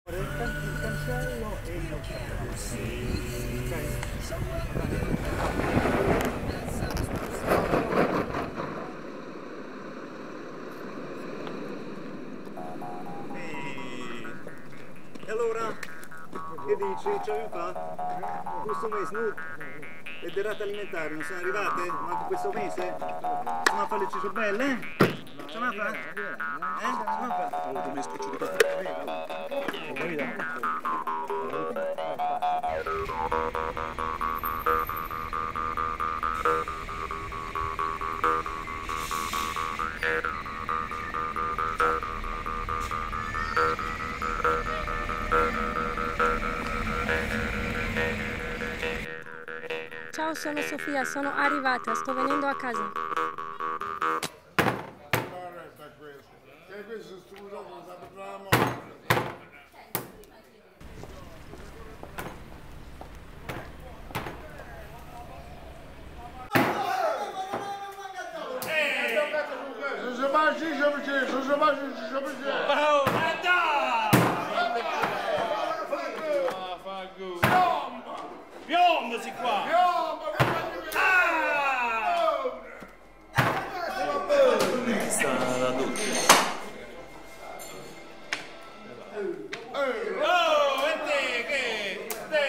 Il cancello e il locale. E allora? Che dici? Ce la fa? Questo mese, no? Le derrate alimentari non sono arrivate? Manco questo mese? Stiamo a fare le cicciobelle, eh? Ce la fa? Ce la fa? Come spiccio di Ciao, sono Sofia, sono arrivata, sto venendo a casa. Piombo si qua! sta la doccia. Oh, e te che? Te!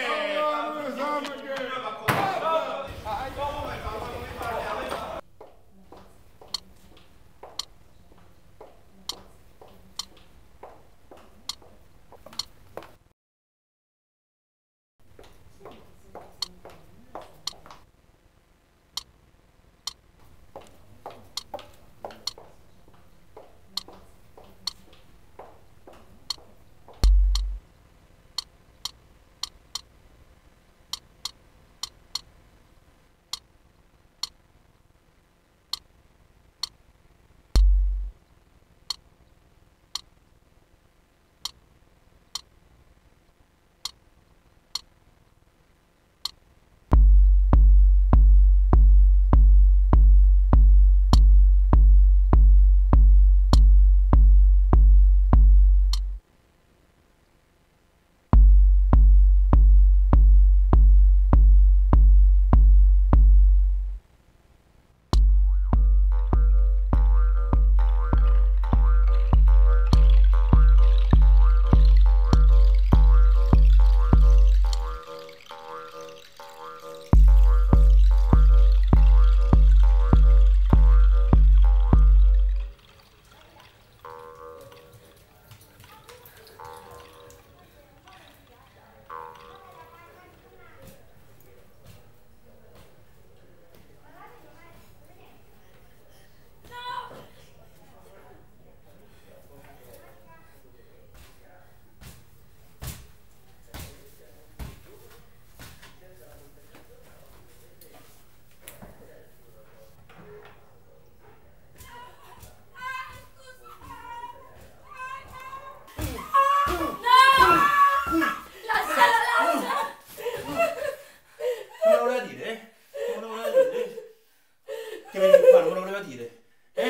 Che venivi qua, non me lo voleva dire?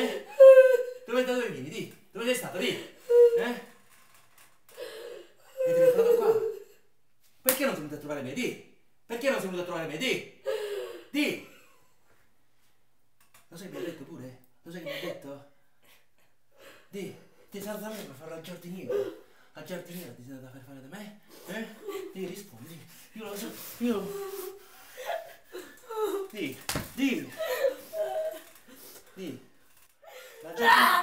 Da dove vieni? Di? Dove sei stato? Di? E ti sei trovato qua? Perché non sei venuto a trovare me? Di? Perché non sei venuto a trovare me? Di? Di? Lo sai che mi ha detto pure? Lo sai che mi ha detto? Di? Ti sei andato da me per fare al giardiniero? Al giardiniero ti sei andato a fare da me? Di, rispondi. Io lo so, io... Di. La giardiniera...